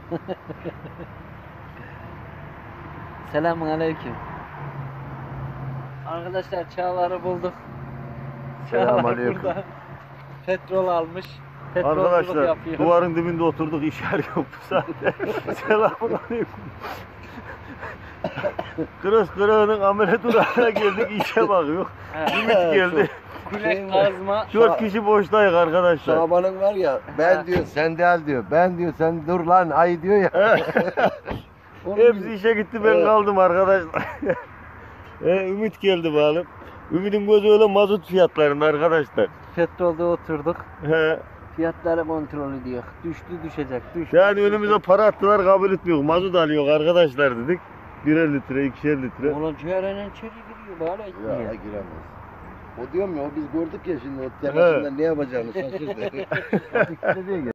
Selamun aleyküm. Arkadaşlar Çağlar'ı bulduk. Çağlar Selamünaleyküm. burada. Petrol almış. Petrolculuk Arkadaşlar yapıyor. duvarın dibinde oturduk, iş yer yok bu saatte. Selamünaleyküm. Kırıs kırığının amele durağına geldik, işe bakıyor. Ümit geldi. Bilek kazma. 4 kişi boştayız arkadaşlar. Şaban'ın var ya, ben diyor sen del diyor. Ben diyor sen dur lan ay diyor ya. Hepsi işe gitti, ben kaldım arkadaşlar. Ümit geldi bakalım. Ümit'in gözü öyle mazot fiyatlarında arkadaşlar. Petrolde oturduk. He. Fiyatları kontrol ediyor. Düştü düşecek. Düştü. Yani önümüze para attılar, kabul etmiyor. Mazot alıyor arkadaşlar dedik. 1'er litre, 2'er litre. Ulan ciğerinin içeri giriyor böyle Ya etmiyor. giremez. O diyorum ya, o biz gördük ya şimdi o telefonda ne yapacağını şaşırdı.